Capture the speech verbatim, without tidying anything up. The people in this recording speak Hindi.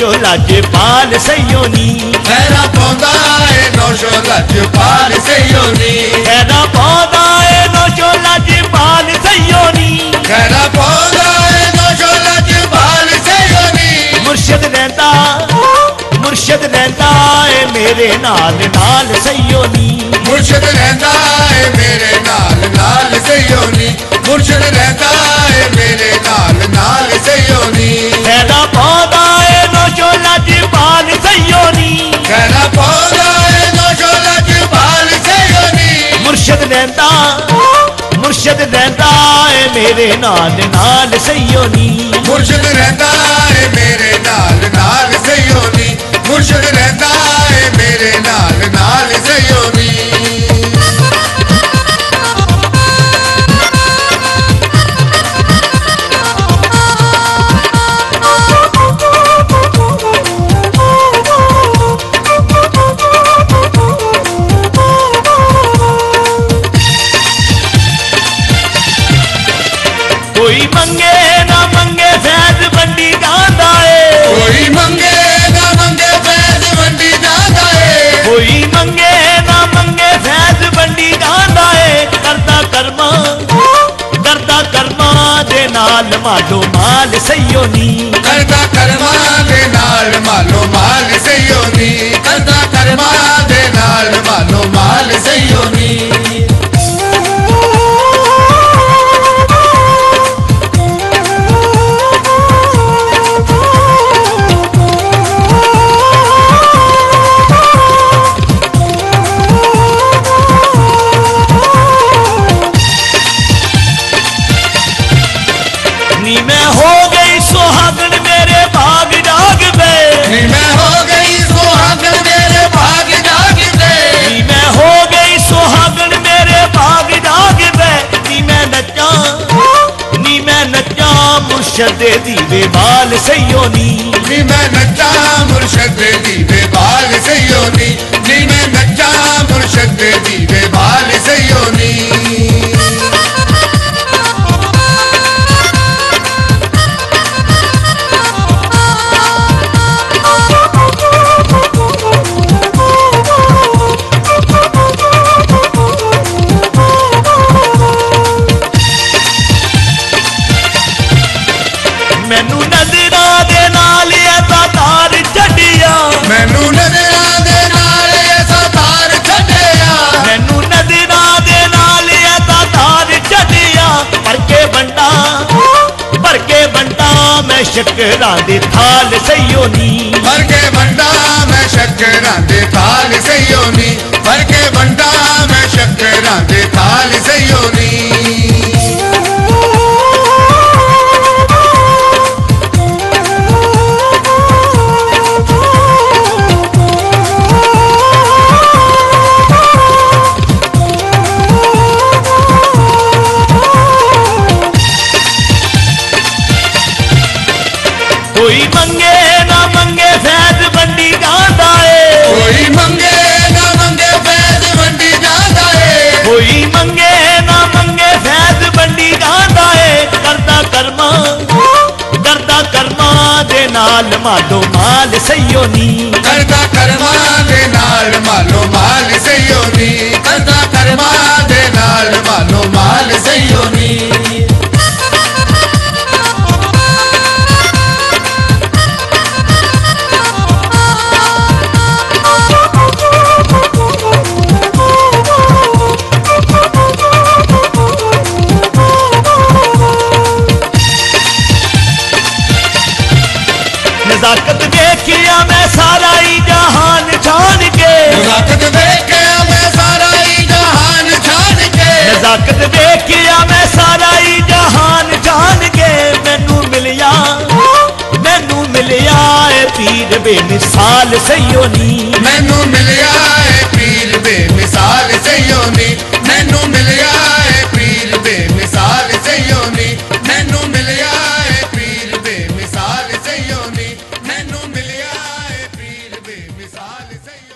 नौशो लजपाल सयोनी खैरा पौंदा है नौशो लजपाल सयोनी खैरा पौंदा है नौशो लजपाल सयोनी खैरा पौंदा है नौशो लजपाल सयोनी मुर्शद रहंदा मुर्शद रहंदा है मेरे नाल नाल सयोनी मुर्शद रहंदा है मेरे नाल नाल सयोनी मुर्शद रहंदा है मेरे नाल नाल सयोनी खैरा पौंदा है नौशो लजपाल सयोनी खैरा पौंदा है नौशो लजपाल सयोनी मुर्शद रहंदा मुर्शद रहंदा है मेरे नाल नाल सयोनी मुर्शद रहंदा है मेरे नाल नाल सयोनी मुर्शद रहंदा है मेरे नाल नाल सयोनी कोई मंगे ना मंगे फैज बंडी जांदा है कोई मंगे ना मंगे फैज बंडी जांदा है कोई मंगे ना मंगे फैज बंडी जांदा है करदा कर्मा करदा कर्मा दे नाल मालो माल सयोनी करदा कर्मा दे नाल मालो माल सयोनी करदा कर्मा दे नाल मालो माल सयोनी नी मैं हो गई सुहागन मेरे भाग जाग पे नी मैं हो गई सुहागन मेरे भाग जाग पे नी मैं हो गई सुहागन मेरे भाग जाग पे नी मैं नचा नी मैं नचा मुर्शद दीवे बाल सयोनी नी मैं नचा मुर्शद दीवे बाल सयोनी नी मैं नचा मुर्शद दीवे बाल सयोनी मैनू नजरा दे नाल ऐसा तार छड्डिया मैनू नजरा दे नाल ऐसा तार छड्डिया मैनू नजरा दे नाल ऐसा तार छड्डिया पर के बंडा पर के बंडा मैं शक्करां दे थाल सयोनी भर के बंडा मैं शक्करां दे थाल सयोनी भर के बंडा मैं शक्करां दे थाल सयोनी कोई मंगे ना मंगे फैज बंडी जांदा है कोई मंगे ना मंगे फैज बंडी जांदा है कोई मंगे ना मंगे फैज बंडी जांदा है करदा कर्मा करदा कर्मा दे नाल मालो माल सयोनी करदा कर्मा दे नाल मालो माल सयोनी करदा कर्मा दे नाल मालो माल सयोनी नजाकत देखिया मैं सारा ही जहान छान के नजाकत देखिया मैं सारा ही जहान छान के नजाकत देखिया मैं सारा ही जहान छान के मैनू मिलिया मैनू मिलिया है पीर बेमिसाल सयोनी मैनू मिलिया है पीर बेमिसाल सयोनी मैनू मिलिया है पीर बेमिसाल सयोनी मैनू मिलिया है पीर बेमिसाल सयोनी मैनू मिलिया है पीर बेमिसाल सयोनी।